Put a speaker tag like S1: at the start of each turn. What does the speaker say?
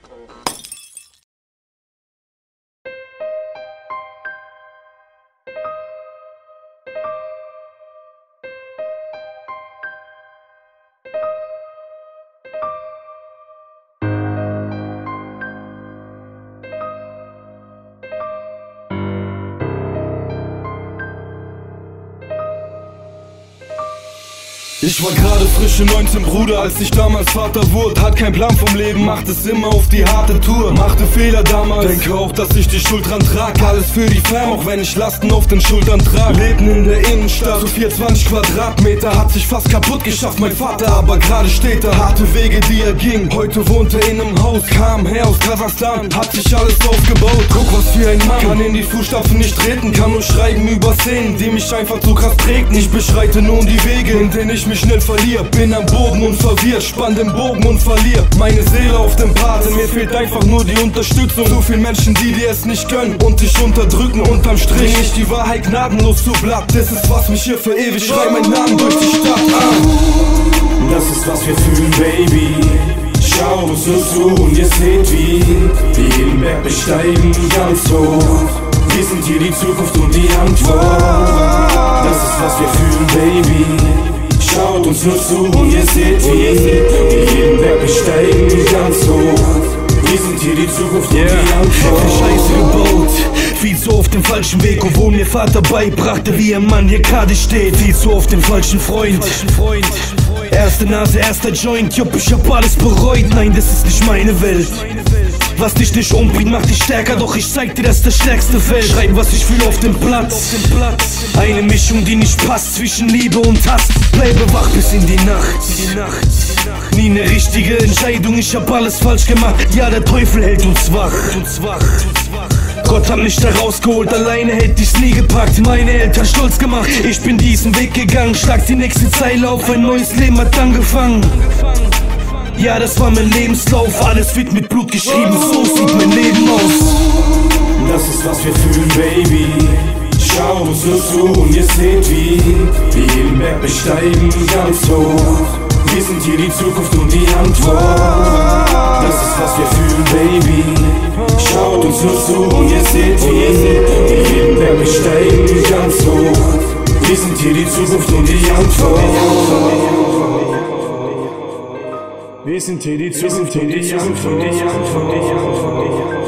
S1: Ich war gerade frische 19, Bruder, als ich damals Vater wurde. Hat kein Plan vom Leben, macht es immer auf die harte Tour. Machte Fehler damals, denke auch, dass ich die Schuld dran trag. Alles für die Fam, auch wenn ich Lasten auf den Schultern trag. Leben in der Innenstadt, so 24 Quadratmeter. Hat sich fast kaputt geschafft, mein Vater, aber gerade steht er. Harte Wege, die er ging, heute wohnt er in einem Haus. Kam her aus Kasachstan, hat sich alles aufgebaut. Guck, was für ein Mann, kann in die Fußstapfen nicht treten. Kann nur schreiben über Szenen, die mich einfach so krass prägten. Ich beschreite nun die Wege, in denen ich mich schnell verlier. Bin am Boden und verwirrt, spann den Bogen und verlier meine Seele auf dem Part. Mir fehlt einfach nur die Unterstützung. So viele Menschen, die dir es nicht gönnen und dich unterdrücken. Unterm Strich ich die Wahrheit gnadenlos zu Blatt. Das ist, was mich hier für ewig schrei meinen Namen durch die Stadt an.
S2: Das ist, was wir fühlen, Baby. Schaut uns nur zu und ihr seht, wie wir jeden Berg besteigen, ganz hoch. Wir sind hier die Zukunft und die Antwort. Das ist, was wir fühlen, Baby. Schaut uns nur zu und ihr seht, wie wir jeden Berg besteigen, ganz hoch. Wir sind hier die Zukunft und die Antwort.
S3: Scheiße gebaut, viel zu auf dem falschen Weg, obwohl mir Vater beibrachte, wie ein Mann hier gerade steht. Viel zu auf den falschen Freund. Erste Nase, erster Joint, jupp, ich hab alles bereut. Nein, das ist nicht meine Welt. Was dich nicht umbringt, macht dich stärker, doch ich zeig dir, das ist das stärkste Feld. Schreiben, was ich fühle auf dem Platz. Eine Mischung, die nicht passt zwischen Liebe und Hass. Bleibe wach bis in die Nacht. Nie eine richtige Entscheidung, ich hab alles falsch gemacht. Ja, der Teufel hält uns wach. Gott hat mich da rausgeholt, alleine hätte ich's nie gepackt. Meine Eltern stolz gemacht, ich bin diesen Weg gegangen. Schlag die nächste Zeile auf, ein neues Leben hat angefangen. Ja, das war mein Lebenslauf, alles wird mit Blut geschrieben, so sieht mein Leben aus.
S2: Das ist, was wir fühlen, Baby. Schaut uns nur zu und ihr seht, wie wir jeden Berg besteigen, ganz hoch. Wir sind hier die Zukunft und die Antwort. Das ist, was wir fühlen, Baby. Schaut uns nur zu und ihr seht, wie wir jeden Berg besteigen, ganz hoch. Wir sind hier die Zukunft und die Antwort. Wir sind hier die Zukunft und die Antwort.